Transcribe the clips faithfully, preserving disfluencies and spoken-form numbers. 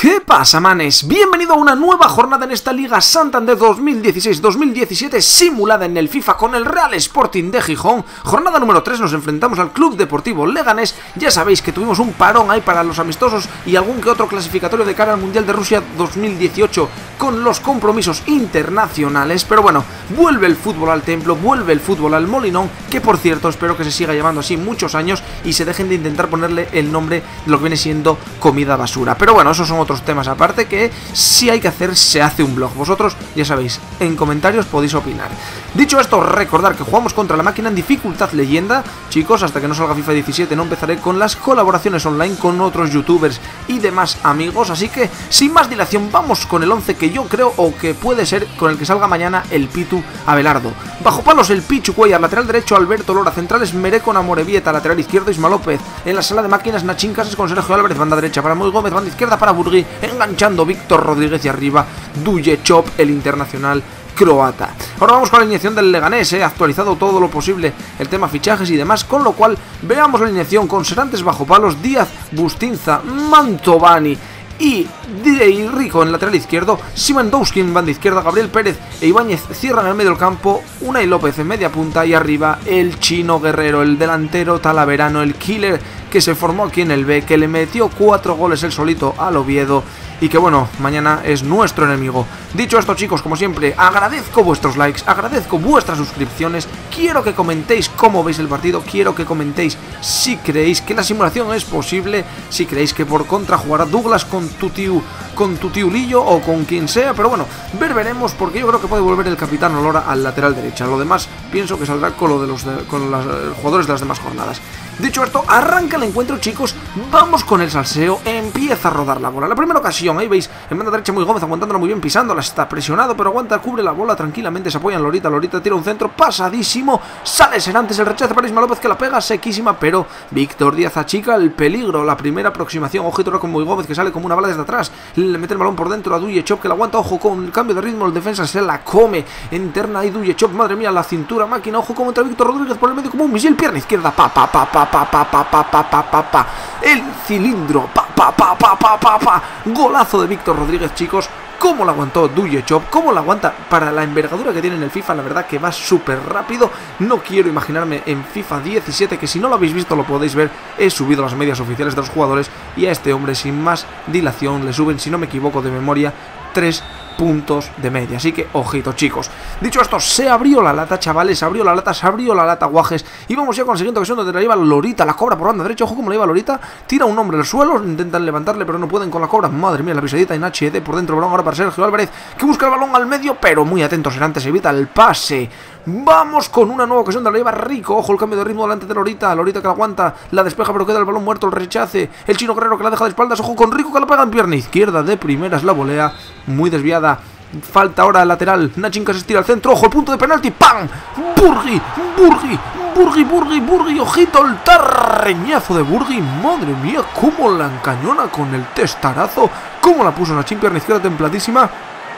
¿Qué pasa, manes? Bienvenido a una nueva jornada en esta Liga Santander dos mil dieciséis dos mil diecisiete simulada en el FIFA con el Real Sporting de Gijón. Jornada número tres, nos enfrentamos al Club Deportivo Leganés. Ya sabéis que tuvimos un parón ahí para los amistosos y algún que otro clasificatorio de cara al Mundial de Rusia dos mil dieciocho con los compromisos internacionales. Pero bueno, vuelve el fútbol al templo, vuelve el fútbol al Molinón, que por cierto espero que se siga llamando así muchos años y se dejen de intentar ponerle el nombre de lo que viene siendo comida basura. Pero bueno, esos son otros temas aparte que si hay que hacer, se hace un blog. Vosotros, ya sabéis, en comentarios podéis opinar. Dicho esto, recordar que jugamos contra la máquina en dificultad leyenda. Chicos, hasta que no salga FIFA diecisiete no empezaré con las colaboraciones online con otros youtubers y demás amigos. Así que, sin más dilación, vamos con el once que yo creo o que puede ser con el que salga mañana el Pitu Abelardo. Bajo palos el Pichu Cuellar, lateral derecho Alberto Lora, centrales Mereco Amorebieta, lateral izquierdo Isma López. En la sala de máquinas Nachín Casas con Sergio Álvarez, banda derecha para Muy Gómez, banda izquierda para Burgui, enganchando Víctor Rodríguez y arriba Duje Chop, el internacional croata. Ahora vamos con la alineación del Leganés, eh, actualizado todo lo posible el tema fichajes y demás, con lo cual veamos la alineación con Serantes bajo palos, Díaz, Bustinza, Mantovani y Rico en lateral izquierdo, Simandowski en banda izquierda, Gabriel Pérez e Ibáñez cierran en el medio del campo, Unai López en media punta y arriba el Chino Guerrero, el delantero talaverano, el killer que se formó aquí en el B, que le metió cuatro goles el solito al Oviedo y que bueno, mañana es nuestro enemigo. Dicho esto, chicos, como siempre, agradezco vuestros likes, agradezco vuestras suscripciones, quiero que comentéis cómo veis el partido, quiero que comentéis si creéis que la simulación es posible, si creéis que por contra jugará Douglas con tu tío, con tu tío Lillo o con quien sea, pero bueno, ver veremos, porque yo creo que puede volver el capitán Olora al lateral derecha. Lo demás pienso que saldrá con lo de los de, con los jugadores de las demás jornadas. Dicho esto, arranca el encuentro, chicos, vamos con el salseo, empieza a rodar la bola. La primera ocasión, ahí veis, en banda derecha Muy Gómez aguantándola muy bien, pisándola, está presionado, pero aguanta, cubre la bola tranquilamente, se apoya en Lorita, Lorita tira un centro, pasadísimo, sale Serantes, el rechazo para Isma López que la pega, sequísima, pero Víctor Díaz achica el peligro, la primera aproximación, ojito ahora con Muy Gómez que sale como una bala desde atrás, le mete el balón por dentro a Duje Chop que la aguanta, ojo con el cambio de ritmo, el defensa se la come, interna ahí Duje Chop, madre mía, la cintura, máquina, ojo como entra Víctor Rodríguez por el medio como un misil, pierna izquierda, pa, pa, pa, pa, pa, pa, pa, pa, pa, pa, pa, pa, el cilindro, pa, pa, pa, pa, pa, pa, pa, golazo de Víctor Rodríguez, chicos. Cómo la aguantó Duje Chop, cómo la aguanta para la envergadura que tiene en el FIFA, la verdad que va súper rápido. No quiero imaginarme en FIFA diecisiete, que si no lo habéis visto lo podéis ver, he subido las medias oficiales de los jugadores y a este hombre sin más dilación le suben, si no me equivoco de memoria, tres puntos de media, así que ojito, chicos. Dicho esto, se abrió la lata, chavales, se abrió la lata, se abrió la lata, guajes, y vamos ya con la siguiente ocasión donde la lleva Lorita, la cobra por banda derecha, ojo como la lleva Lorita, tira un hombre al suelo, intentan levantarle pero no pueden con la cobra, madre mía, la pisadita en H D por dentro, balón ahora para Sergio Álvarez, que busca el balón al medio, pero muy atento Serantes, evita el pase. Vamos con una nueva ocasión de la lleva Rico, ojo el cambio de ritmo delante de Lorita, Lorita que la aguanta, la despeja pero queda el balón muerto, el rechace, el Chino Guerrero que la deja de espaldas, ojo con Rico que la pega en pierna izquierda, de primeras la volea, muy desviada. Falta ahora lateral, Nachín Casas tira al centro, ojo el punto de penalti, ¡pam! Burgui, Burgui, Burgui, Burgui, Burgui, ojito el tarreñazo de Burgui, madre mía, cómo la encañona con el testarazo, cómo la puso Nachín, pierna izquierda templadísima,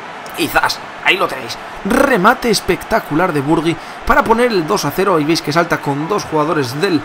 y zas, ahí lo tenéis, remate espectacular de Burgui para poner el dos a cero, y veis que salta con dos jugadores del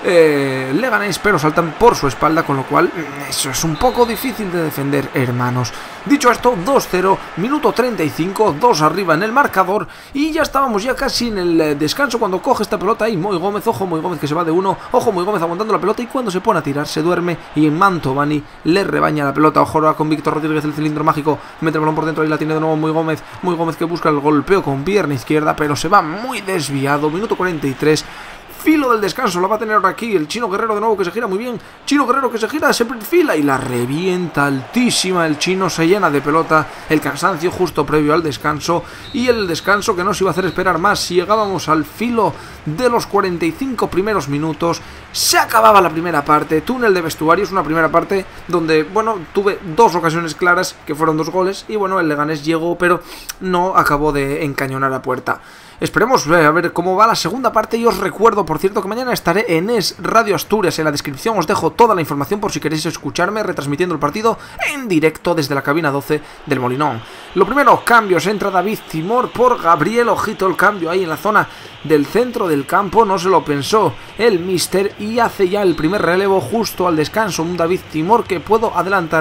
Eh, Leganés, pero saltan por su espalda, con lo cual eso es un poco difícil de defender, hermanos. Dicho esto, dos cero, minuto treinta y cinco, dos arriba en el marcador y ya estábamos ya casi en el descanso cuando coge esta pelota ahí Muy Gómez, ojo Muy Gómez que se va de uno, ojo Muy Gómez aguantando la pelota y cuando se pone a tirar se duerme y en Mantovani le rebaña la pelota, ojo ahora con Víctor Rodríguez el cilindro mágico, mete el balón por dentro y la tiene de nuevo Muy Gómez, Muy Gómez que busca el golpeo con pierna izquierda pero se va muy desviado, minuto cuarenta y tres. Filo del descanso, la va a tener ahora aquí el Chino Guerrero de nuevo que se gira muy bien, Chino Guerrero que se gira, se perfila y la revienta altísima, el Chino se llena de pelota, el cansancio justo previo al descanso y el descanso que nos iba a hacer esperar más, si llegábamos al filo de los cuarenta y cinco primeros minutos, se acababa la primera parte, túnel de vestuarios, una primera parte donde, bueno, tuve dos ocasiones claras que fueron dos goles y bueno, el Leganés llegó pero no acabó de encañonar a puerta. Esperemos eh, a ver cómo va la segunda parte y os recuerdo, por cierto, que mañana estaré en Es Radio Asturias. En la descripción os dejo toda la información por si queréis escucharme retransmitiendo el partido en directo desde la cabina doce del Molinón. Lo primero, cambios, entra David Timor por Gabriel, ojito el cambio ahí en la zona del centro del campo, no se lo pensó el míster y hace ya el primer relevo justo al descanso, un David Timor que puedo adelantaros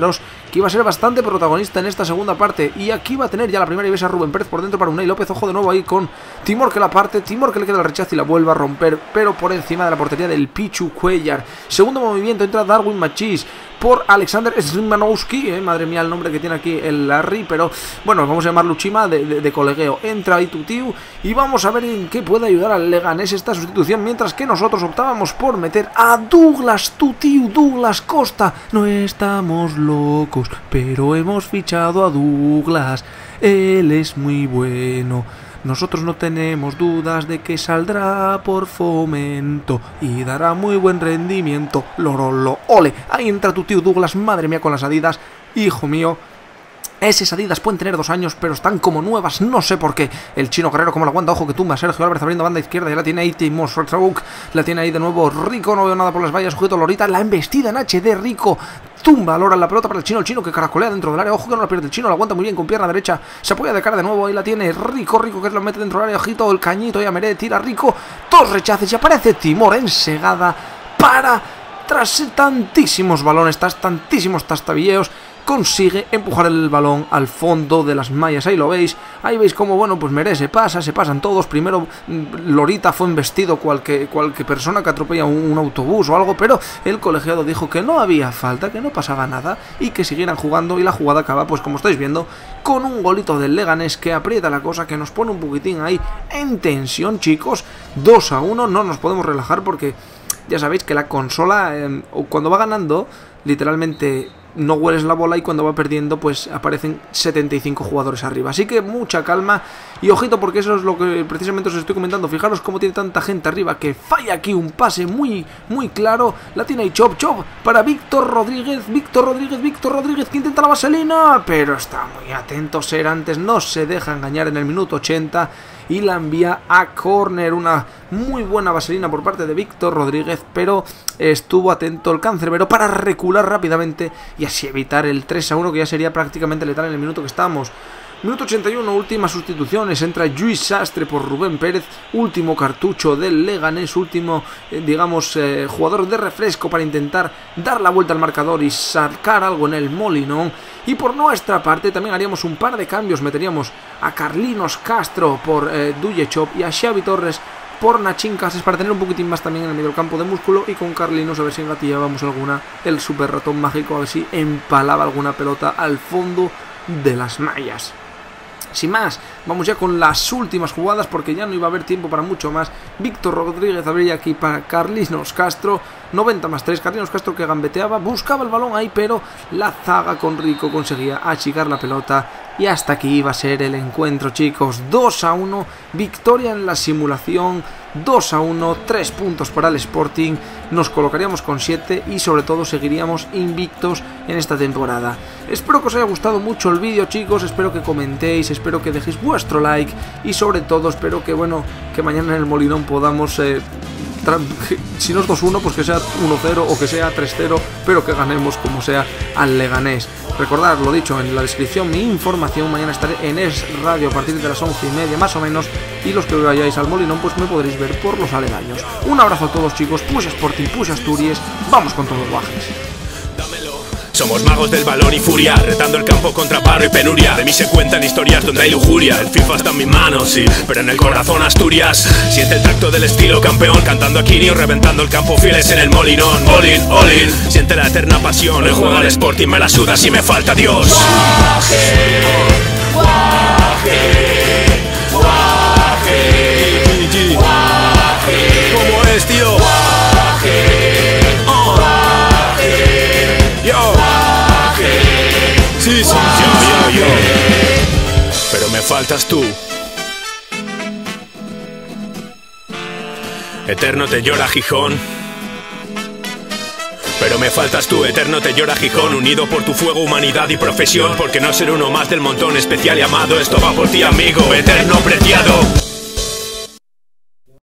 que iba a ser bastante protagonista en esta segunda parte. Y aquí va a tener ya la primera y ves a Rubén Pérez por dentro para Unai López. Ojo de nuevo ahí con Timor que la parte, Timor que le queda el rechazo y la vuelve a romper, pero por encima de la portería del Pichu Cuellar. Segundo movimiento, entra Darwin Machís por Alexander Szymanowski, eh, madre mía el nombre que tiene aquí el Larry, pero bueno, vamos a llamarlo Chima de, de, de colegueo. Entra ahí Tutiu y vamos a ver en qué puede ayudar al Leganés esta sustitución, mientras que nosotros optábamos por meter a Douglas Tutiu, Douglas Costa. No estamos locos, pero hemos fichado a Douglas, él es muy bueno. Nosotros no tenemos dudas de que saldrá por Fomento y dará muy buen rendimiento. Lorolo, ole, ahí entra tu tío Douglas, madre mía con las Adidas, hijo mío. Esas Adidas pueden tener dos años, pero están como nuevas, no sé por qué. El chino Guerrero como la aguanta, ojo que tumba Sergio Álvarez abriendo banda izquierda, y la tiene ahí Timo Strouk, la tiene ahí de nuevo Rico, no veo nada por las vallas, sujeto Lorita, la embestida en H D, Rico, tumba Lora la pelota para el chino, el chino que caracolea dentro del área, ojo que no la pierde el chino, la aguanta muy bien con pierna derecha, se apoya de cara de nuevo, ahí la tiene Rico, Rico que lo mete dentro del área, ojito, el cañito, ya Meré, tira Rico, dos rechaces y aparece Timor ensegada para, tras tantísimos balones, tras tantísimos tastabilleos, consigue empujar el balón al fondo de las mallas. Ahí lo veis, ahí veis como, bueno, pues Meré se pasa, se pasan todos. Primero Lorita fue embestido cualquier, cualquier persona que atropella un, un autobús o algo, pero el colegiado dijo que no había falta, que no pasaba nada y que siguieran jugando, y la jugada acaba, pues como estáis viendo, con un golito del Leganés que aprieta la cosa, que nos pone un poquitín ahí en tensión, chicos. Dos a uno, no nos podemos relajar porque ya sabéis que la consola, eh, cuando va ganando, literalmente no hueles la bola, y cuando va perdiendo pues aparecen setenta y cinco jugadores arriba. Así que mucha calma y ojito, porque eso es lo que precisamente os estoy comentando. Fijaros cómo tiene tanta gente arriba, que falla aquí un pase muy muy claro. La tiene ahí Chop Chop para Víctor Rodríguez, Víctor Rodríguez, Víctor Rodríguez que intenta la vaselina, pero está muy atento Ser antes, no se deja engañar en el minuto ochenta y la envía a córner. Una muy buena vaselina por parte de Víctor Rodríguez, pero estuvo atento el cancerbero para recular rápidamente y así evitar el tres a uno, que ya sería prácticamente letal en el minuto que estamos. Minuto ochenta y uno, últimas sustituciones, entra Lluís Sastre por Rubén Pérez, último cartucho del Leganés, último, eh, digamos, eh, jugador de refresco para intentar dar la vuelta al marcador y sacar algo en el Molinón. Y por nuestra parte también haríamos un par de cambios, meteríamos a Carlinos Castro por eh, Duyechop y a Xavi Torres por Nachín Cases para tener un poquitín más también en el medio del campo de músculo, y con Carlinos a ver si engatillábamos alguna, el super ratón mágico, a ver si empalaba alguna pelota al fondo de las mallas. Sin más, vamos ya con las últimas jugadas porque ya no iba a haber tiempo para mucho más. Víctor Rodríguez abría aquí para Carlinos Castro, noventa más tres, Carlinos Castro que gambeteaba, buscaba el balón ahí, pero la zaga con Rico conseguía achicar la pelota. Y hasta aquí iba a ser el encuentro, chicos. dos a uno, victoria en la simulación, dos a uno, tres puntos para el Sporting. Nos colocaríamos con siete y sobre todo seguiríamos invictos en esta temporada. Espero que os haya gustado mucho el vídeo, chicos, espero que comentéis, espero que dejéis vuestro like y sobre todo espero que, bueno, que mañana en el Molinón podamos... Eh, si no es dos uno, pues que sea uno cero o que sea tres cero, pero que ganemos como sea al Leganés. Recordad, lo dicho en la descripción, mi información, mañana estaré en Es Radio a partir de las once y media más o menos, y los que vayáis al Molinón pues me podréis ver por los aledaños. Un abrazo a todos, chicos, push Sporting, push Asturias, vamos con todos los guajes. Somos magos del balón y furia, retando el campo contra paro y penuria. De mí se cuentan historias donde hay lujuria. El FIFA está en mis manos, sí, pero en el corazón Asturias. Siente el tacto del estilo campeón, cantando a Kirio, reventando el campo fieles en el Molinón. All in, all in, siente la eterna pasión. El juego al Sporting me la suda si me falta Dios. Guaje, guaje, guaje, guaje. ¿Cómo es, tío? Guaje, oh. Yo, sí, sí, yo, yo, yo. Pero me faltas tú. Eterno te llora Gijón. Pero me faltas tú, eterno te llora Gijón. Unido por tu fuego, humanidad y profesión. Porque no ser uno más del montón especial y amado. Esto va por ti, amigo, eterno preciado.